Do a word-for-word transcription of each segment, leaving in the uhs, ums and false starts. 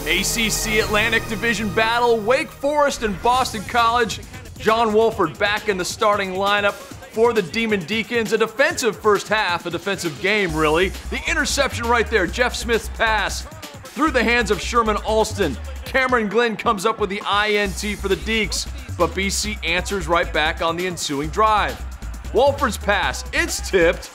A C C Atlantic Division battle, Wake Forest and Boston College. John Wolford back in the starting lineup for the Demon Deacons. A defensive first half, a defensive game really. The interception right there, Jeff Smith's pass through the hands of Sherman Alston. Cameron Glenn comes up with the I N T for the Deacs, but B C answers right back on the ensuing drive. Wolford's pass, it's tipped,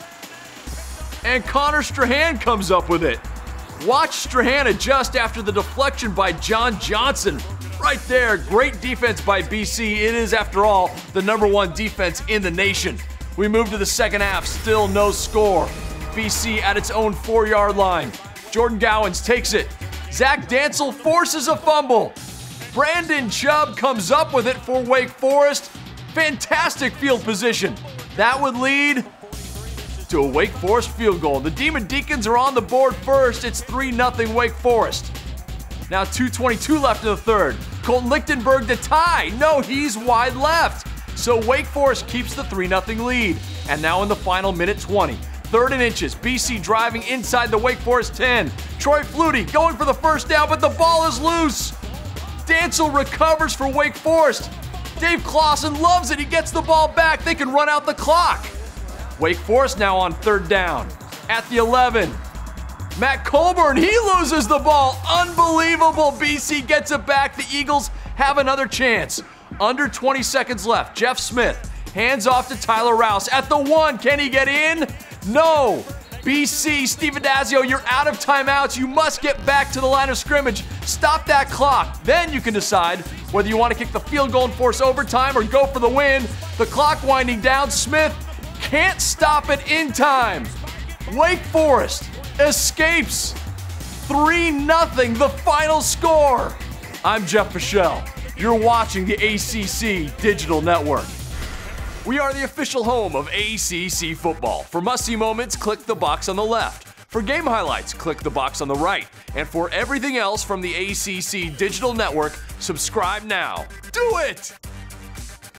and Connor Strahan comes up with it. Watch Strahan adjust after the deflection by John Johnson. Right there, great defense by B C. It is, after all, the number one defense in the nation. We move to the second half, still no score. B C at its own four-yard line. Jordan Gowans takes it. Zach Dancel forces a fumble. Brandon Chubb comes up with it for Wake Forest. Fantastic field position. That would lead to a Wake Forest field goal. The Demon Deacons are on the board first. It's three nothing Wake Forest. Now two twenty-two left in the third. Colton Lichtenberg to tie. No, he's wide left. So Wake Forest keeps the three nothing lead. And now in the final minute twenty. Third and inches. B C driving inside the Wake Forest ten. Troy Flutie going for the first down, but the ball is loose. Dancel recovers for Wake Forest. Dave Clausen loves it. He gets the ball back. They can run out the clock. Wake Forest now on third down. At the eleven. Matt Colburn, he loses the ball. Unbelievable. B C gets it back. The Eagles have another chance. Under twenty seconds left. Jeff Smith hands off to Tyler Rouse. At the one, can he get in? No. B C, Steve Addazio, you're out of timeouts. You must get back to the line of scrimmage. Stop that clock. Then you can decide whether you want to kick the field goal and force overtime or go for the win. The clock winding down. Smith can't stop it in time. Wake Forest escapes. three nothing, the final score. I'm Jeff Fischel. You're watching the A C C Digital Network. We are the official home of A C C football. For must-see moments, click the box on the left. For game highlights, click the box on the right. And for everything else from the A C C Digital Network, subscribe now. Do it!